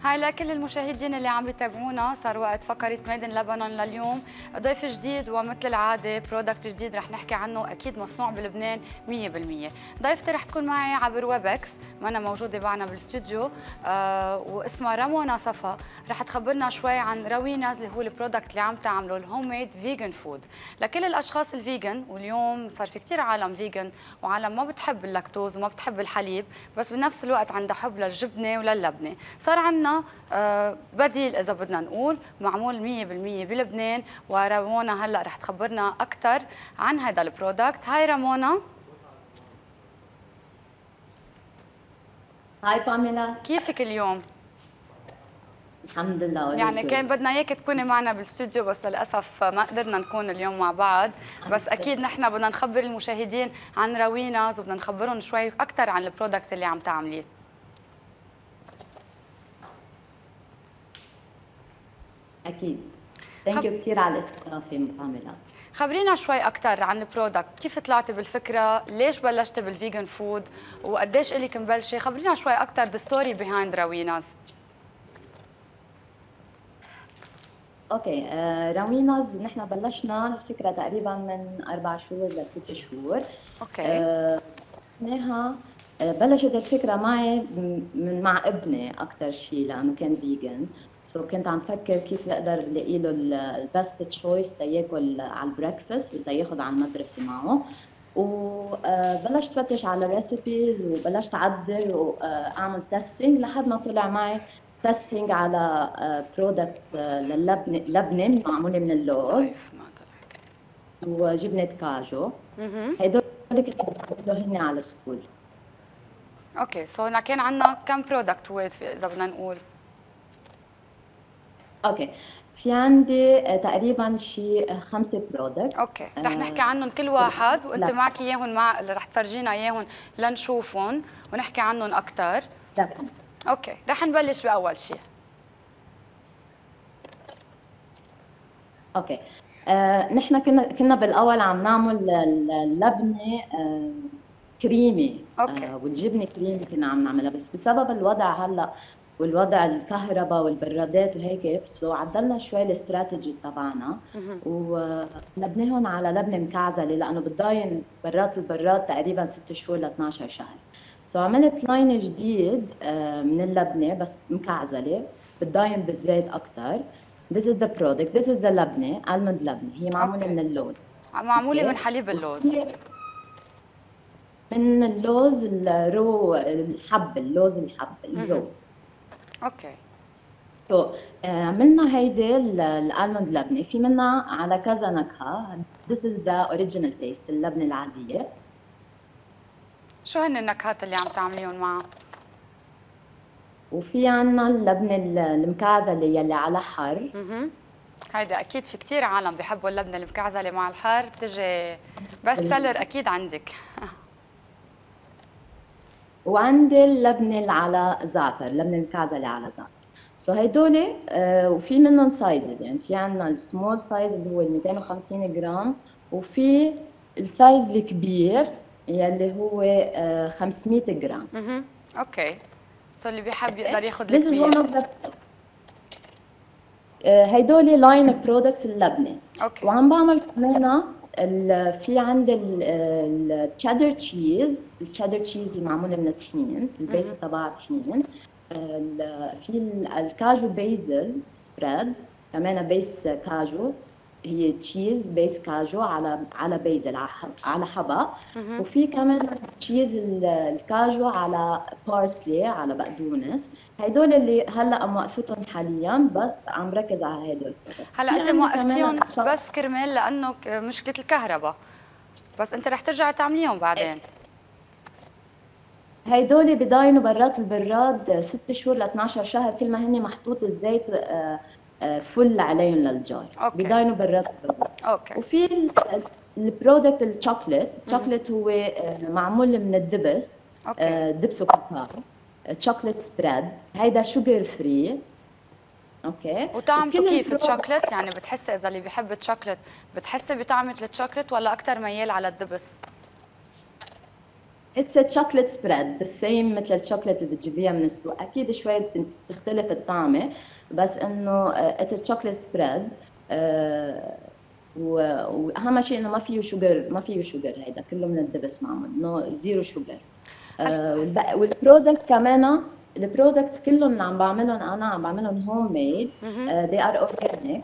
هاي لكل المشاهدين اللي عم بيتابعونا، صار وقت فقرة ميد ان لبنان لليوم. ضيف جديد ومثل العادة برودكت جديد رح نحكي عنه، أكيد مصنوع بلبنان 100%. ضيفتي رح تكون معي عبر ويبكس، ما أنا موجودة معنا بالاستوديو، واسمها رامونا صفا. رح تخبرنا شوي عن رويناز اللي هو البرودكت اللي عم تعمله، الهوم ميد فيجن فود لكل الأشخاص الفيجن. واليوم صار في كثير عالم فيجن وعالم ما بتحب اللاكتوز وما بتحب الحليب، بس بنفس الوقت عندها حب للجبنة وللبنة. صار عندنا بديل إذا بدنا نقول معمول 100% بلبنان، ورامونا هلا رح تخبرنا أكثر عن هذا البرودكت. هاي رامونا. هاي باميلا. كيفك اليوم؟ الحمد لله. يعني كان بدنا اياك تكوني معنا بالاستوديو، بس للاسف ما قدرنا نكون اليوم مع بعض. بس اكيد نحن بدنا نخبر المشاهدين عن رويناز، وبدنا نخبرهم شوي اكثر عن البرودكت اللي عم تعمليه. اكيد. ثانك يو كثير على الاستضافه باميلا. خبرينا شوي اكثر عن البرودكت، كيف طلعتي بالفكره؟ ليش بلشتي بالفيجن فود؟ وقديش الك مبلشه؟ خبرينا شوي اكثر ذا ستوري بيهايند رويناز. اوكي، رويناز نحن بلشنا الفكره تقريبا من 4 شهور ل6 شهور. اوكي. نحنها بلشت الفكره معي من مع ابني اكثر شيء، لانه كان فيجن. كنت عم فكر كيف اقدر الاقي له البست تشويس تياكل على البريكفاست وتياخذ على المدرسه معه. وبلشت فتش على ريسيبيز وبلشت اعدل واعمل تيستينج لحد ما طلع معي تيستينج على برودكتس لبنه معموله من اللوز وجبنه كاجو. هدول كنت بعملهم هن على سكول. اوكي، سو كان عندنا كم برودكت هو اذا بدنا نقول؟ اوكي، في عندي تقريبا شي 5 برودكتس. اوكي، رح نحكي عنهم كل واحد، وانت معك اياهم اللي رح تفرجينا اياهم لنشوفهم ونحكي عنهم اكثر. اوكي، رح نبلش باول شيء. اوكي، نحن كنا بالاول عم نعمل اللبنه كريمي. اوكي. والجبنه كريمي كنا عم نعملها، بس بسبب الوضع هلا والوضع الكهرباء والبرادات وهيك عدلنا شوي الاستراتيجي تبعنا ولبناهم على لبنه مكعزله، لانه بتضاين برات البراد تقريبا 6 شهور ل 12 شهر. عملت لاين جديد من اللبنه بس مكعزله بتضاين بالزيت اكثر. This is the product. This is the لبنه، almond لبنه، هي معموله من اللوز. معموله من حليب اللوز. من اللوز الرو، الحب، اللوز الحب الرو. اوكي. عملنا هيدي الالموند لبنه، في منها على كذا نكهه. This is the original taste، اللبنه العاديه. شو هن النكهات اللي عم تعمليهم معها؟ وفي عنا اللبنه المكعزله يلي على حر. هيدا اكيد في كثير عالم بيحبوا اللبنه المكعزله مع الحر، بتجي بس سيلر اكيد عندك. وعندي اللبنه اللي على زعتر، اللبنه المكعزله على زعتر. هيدول وفي منهم سايزز، يعني في عندنا السمول سايز اللي هو 250 جرام، وفي السايز الكبير يلي هو 500 جرام. اوكي، اللي بيحب يقدر ياخذ الكبير. هيدول لاين برودكتس اللبنه. اوكي. وعم بعمل كمان في عندي التشيدر تشيز. التشيدر تشيز معموله من الطحين، البيس تبعها طحين. في الكاجو بيزل سبريد كمان، بيس كاجو، هي تشيز بيس كاجو على بيزل على حبة. وفي كمان تشيز الكاجو على بارسلي على بقدونس. هدول اللي هلا موقفتهم حاليا، بس عم ركز على هدول. هلا انت موقفتيهم بس كرمال لانه مشكله الكهرباء، بس انت رح ترجعي تعمليهم بعدين. هيدول بضاينوا برات البراد 6 شهور ل 12 شهر، كل ما هن محطوط الزيت فل عليهم للجار. بضاينوا برات البراد. اوكي. وفي البرودكت الشوكليت هو معمول من الدبس. دبس وكاكاو، شوكليت سبريد. هيدا شوجر فري. اوكي. وطعمته كيف الشوكليت؟ يعني بتحسي اذا اللي بيحب الشوكليت بتحسي بطعمه الشوكليت، ولا اكثر ميال على الدبس؟ اتس تشوكلت سبريد ذا سيم مثل الشوكليت اللي بتجيبيها من السوق، اكيد شوي بتختلف الطعمه، بس انه اتس تشوكلت سبريد. واهم شيء انه ما فيه شوجر، ما فيه شوجر، هيدا كله من الدبس معمول، نو زيرو شوجر. والبرودكت كمان، البرودكتس كلهم عم بعملهم انا، عم بعملهم هوم ميد، they are organic.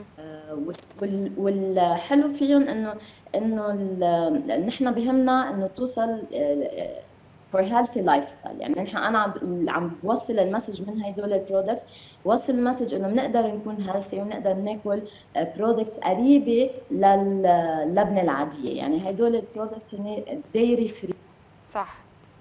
والحلو فيهم انه نحن بهمنا انه توصل for healthy lifestyle. يعني نحن انا عم بوصل المسج من هدول البرودكتس، بوصل المسج انه بنقدر نكون هيلثي ونقدر ناكل برودكتس قريبه للبنه العاديه. يعني هدول البرودكتس هن ديري فري. صح.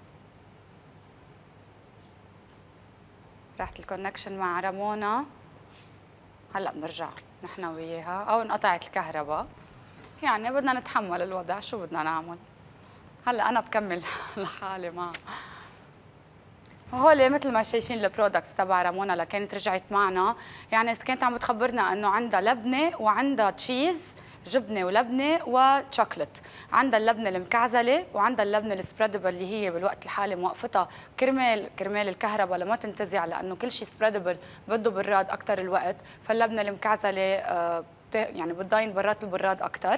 راحت الكونكشن مع رامونا، هلا بنرجع نحن وياها، او انقطعت الكهرباء، يعني بدنا نتحمل الوضع، شو بدنا نعمل. هلا انا بكمل لحالي معها. وهول مثل ما شايفين البرودكتس تبع رامونا اللي كانت رجعت معنا، يعني كانت عم بتخبرنا انه عندها لبنه وعندها تشيز، جبنه ولبنه وشوكلت. عندها اللبنه المكعزله وعندها اللبنه السبريدبل اللي هي بالوقت الحالي موقفتها كرمال الكهرباء لما تنتزع، لانه كل شيء سبريدبل بده براد اكثر الوقت، فاللبنه المكعزله يعني بتضاين برات البراد اكثر.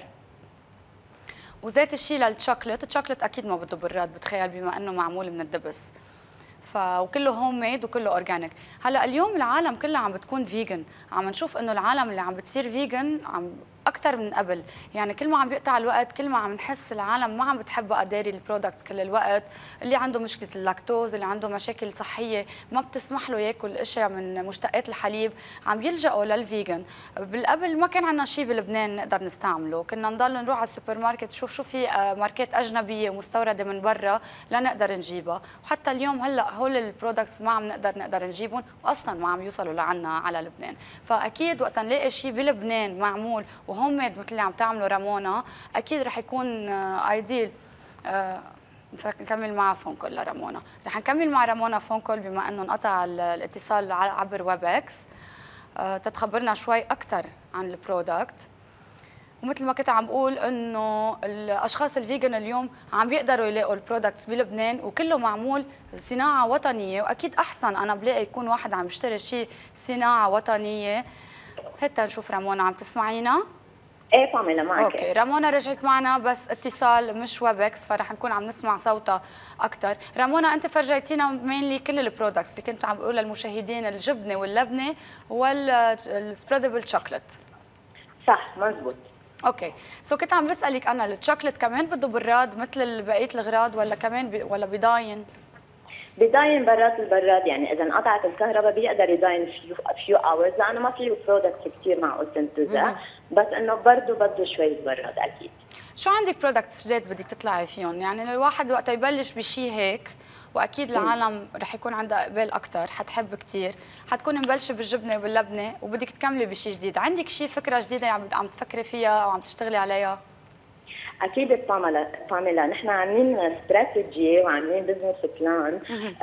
وزيت الشيء للشوكلت، الشوكلت اكيد ما بده براد بتخيل بما انه معمول من الدبس، وكله هوم ميد وكله اورجانيك. هلا اليوم العالم كلها عم بتكون فيجن، عم نشوف انه العالم اللي عم بتصير فيجن عم اكثر من قبل، يعني كل ما عم بيقطع الوقت كل ما عم نحس العالم ما عم بتحب بقى ديري البرودكتس كل الوقت. اللي عنده مشكله اللاكتوز، اللي عنده مشاكل صحيه ما بتسمح له ياكل اشياء من مشتقات الحليب، عم يلجأوا للفيجن. بالقبل ما كان عندنا شيء بلبنان نقدر نستعمله، كنا نضل نروح على السوبر ماركت نشوف شو في ماركات اجنبيه ومستورده من برا لنقدر نجيبها، وحتى اليوم هلا هول البرودكتس ما عم نقدر نجيبهم، واصلا ما عم يوصلوا لعنا على لبنان. فاكيد وقت نلاقي شيء بلبنان معمول وهوم ميد مثل اللي عم تعمله رامونا، اكيد رح يكون ايديل. نكمل مع فون كول لرامونا، رح نكمل مع رامونا فون كول بما انه انقطع الاتصال عبر ويبكس، تتخبرنا شوي اكثر عن البرودكت. ومثل ما كنت عم بقول انه الاشخاص الفيجن اليوم عم بيقدروا يلاقوا البرودكتس بلبنان، وكله معمول صناعه وطنيه، واكيد احسن انا بلاقي يكون واحد عم يشتري شيء صناعه وطنيه. هتا نشوف رامونا عم تسمعينا؟ ايه فاهمة معك. اوكي، رامونا رجعت معنا بس اتصال مش ويبكس، فرح نكون عم نسمع صوتها اكثر. رامونا انت فرجيتينا مينلي كل البرودكتس اللي كنت عم بقول للمشاهدين، الجبنه واللبنه والسبريدبل شوكليت. صح مزبوط. اوكي، كنت عم بسالك انا الشوكليت كمان بده براد مثل بقيه الاغراض ولا كمان ولا بيضاين؟ بيضاين برات البراد، يعني اذا انقطعت الكهرباء بيقدر يضاين فيو اورز، لانه ما فيه برودكت كثير معقول تنتزع، بس انه برضه بده شويه براد اكيد. شو عندك برودكتس جديد بدك تطلعي فيهم؟ يعني الواحد وقت يبلش بشيء هيك، واكيد العالم رح يكون عندها اقبال اكثر، حتحب كثير، حتكون مبلشه بالجبنه وباللبنه وبدك تكملي بشيء جديد. عندك شيء فكره جديده عم تفكري فيها او عم تشتغلي عليها؟ اكيد باميلا نحن عاملين استراتيجي وعاملين بزنس بلان.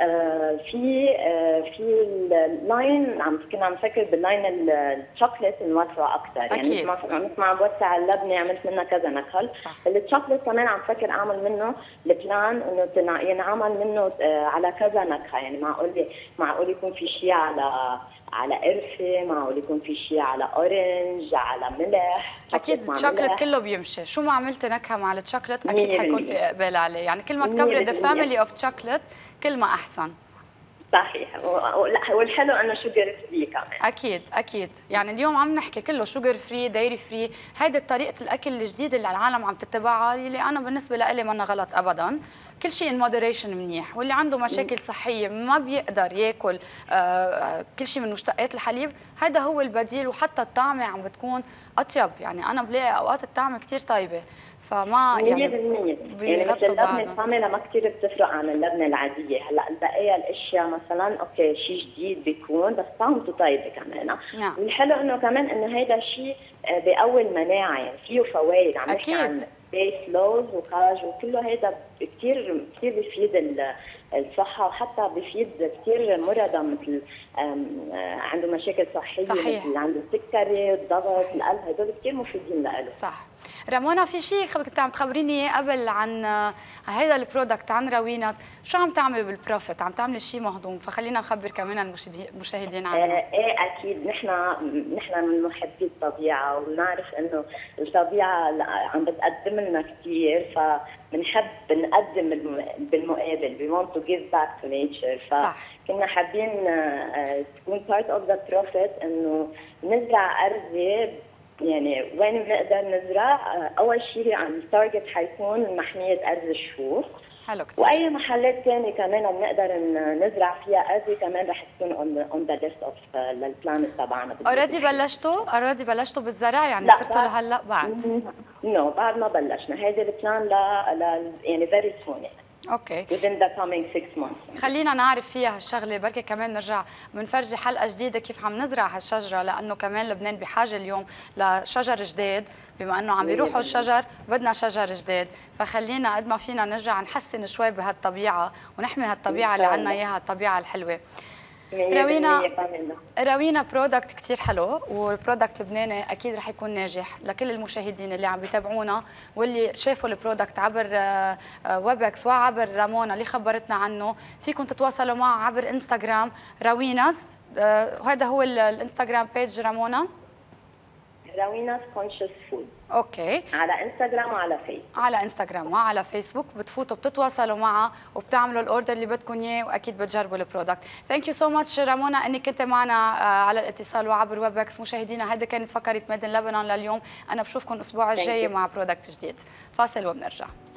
في اللاين كنا عم نفكر باللاين الشوكليت نوسعه اكثر، يعني مثل ما عم بوسع اللبنه عملت منها كذا نكهه، الشوكليت كمان عم فكر اعمل منه البلان انه ينعمل منه على كذا نكهه، يعني معقول يكون في شيء على قرفه، معقول يكون في شيء على اورنج، على ملح. اكيد الشوكليت كله بيمشي، شو ما عملتي نكهه مع الشوكليت اكيد حيكون في اقبال عليه، يعني كل ما تكبري ذا فاميلي اوف شوكليت كل ما احسن. صحيح، والحلو انه شوجر فري كمان. اكيد، يعني اليوم عم نحكي كله شوجر فري، دايري فري، هيدي طريقه الاكل الجديده اللي العالم عم تتبعها، اللي انا بالنسبه لي ما غلط ابدا. كل شيء ان مودريشن منيح، واللي عنده مشاكل صحيه ما بيقدر ياكل كل شيء من مشتقات الحليب، هذا هو البديل، وحتى الطعمه عم بتكون اطيب، يعني انا بلاقي اوقات الطعمه كثير طيبه، فما 100% يعني مثل اللبنه الكامله ما كثير بتفرق عن اللبنه العاديه. هلا بقيه الاشياء مثلا اوكي شيء جديد بيكون بس طعمته طيبه كمان. نعم. والحلو انه كمان انه هيدا الشيء بقوي المناعه، يعني فيه فوائد، عم نحكي أكيد. عن بيس لوز وكاج وكله هذا كثير بيفيد الصحه، وحتى بيفيد كثير مرضى مثل عنده مشاكل صحيه، صحيح. مثل عنده السكري، الضغط، القلب، هدول كثير مفيدين له. صح. رامونا، في شيء كنت عم تخبريني اياه قبل عن هيدا البرودكت، عن راويناس، شو عم تعملي بالبروفيت؟ عم تعملي شيء مهضوم، فخلينا نخبر كمان المشاهدين عنه. ايه اكيد، نحن من محبي الطبيعه، وبنعرف انه الطبيعه عم بتقدم لنا كثير، فبنحب نقدم بالمقابل. we want to give back to nature. فكنا حابين تكون part of the profit انه نزرع ارزه، يعني وين بنقدر نزرع. اول شيء عم التارجت حيكون محميه ارز الشوك، حلو كتير. واي محلات ثانيه كمان بنقدر نزرع فيها ارز كمان رح تكون اون ذا ليست اوف للبلان تبعنا. اوريدي بلشتوا بالزرع يعني؟ صرتوا لهلا بعد؟ نو، بعد ما بلشنا. هيدي البلان يعني فيري سون، يعني اوكي within the coming 6 months. خلينا نعرف فيها هالشغله، بركي كمان نرجع بنفرجي حلقه جديده كيف عم نزرع هالشجره، لانه كمان لبنان بحاجه اليوم لشجر جديد، بما انه عم بيروحوا الشجر بدنا شجر جديد. فخلينا قد ما فينا نرجع نحسن شوي بهالطبيعه ونحمي هالطبيعه اللي عنا اياها، الطبيعه الحلوه. راوينا برودكت كتير حلو، والبرودكت لبناني اكيد رح يكون ناجح لكل المشاهدين اللي عم بيتابعونا واللي شافوا البرودكت عبر ويبكس وعبر رامونا اللي خبرتنا عنه. فيكم تتواصلوا معه عبر انستغرام راويناس، وهذا هو الانستغرام بيج رامونا، راويناس كونشس فود. اوكي، على انستغرام وعلى فيسبوك. على انستغرام وعلى فيسبوك بتفوتوا بتتواصلوا معها وبتعملوا الاوردر اللي بدكم اياه، واكيد بتجربوا البرودكت. ثانك يو سو ماتش رامونا انك كنت معنا على الاتصال وعبر ويبكس. مشاهدينا هيدا كانت فقره ميد ان لبنان لليوم، انا بشوفكم الاسبوع الجاي مع برودكت جديد. فاصل وبنرجع.